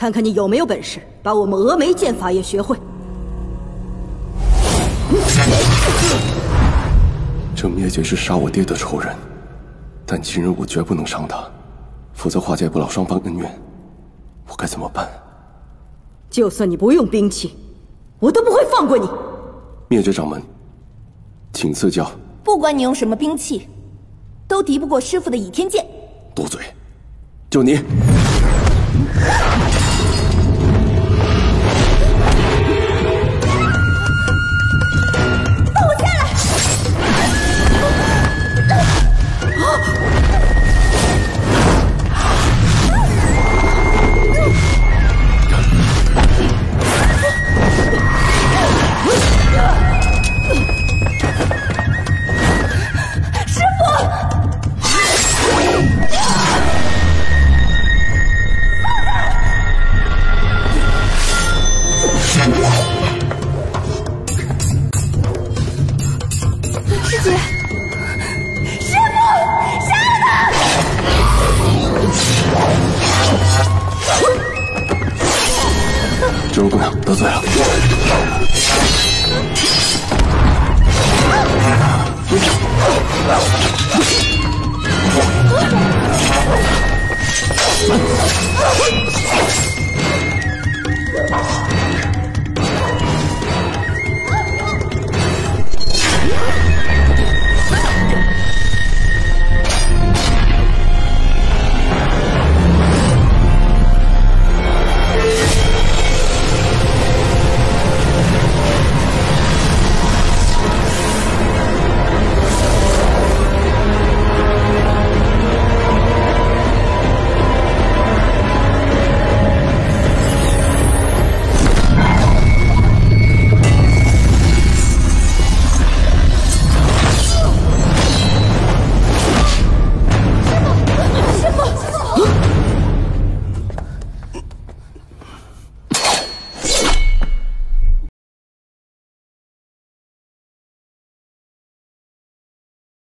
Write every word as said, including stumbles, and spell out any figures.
看看你有没有本事把我们峨眉剑法也学会。 这灭绝是杀我爹的仇人，但今日我绝不能伤他，否则化解不了双方恩怨。我该怎么办？ 就算你不用兵器，我都不会放过你。 灭绝掌门，请赐教。 不管你用什么兵器，都敌不过师傅的倚天剑。 多嘴，就你。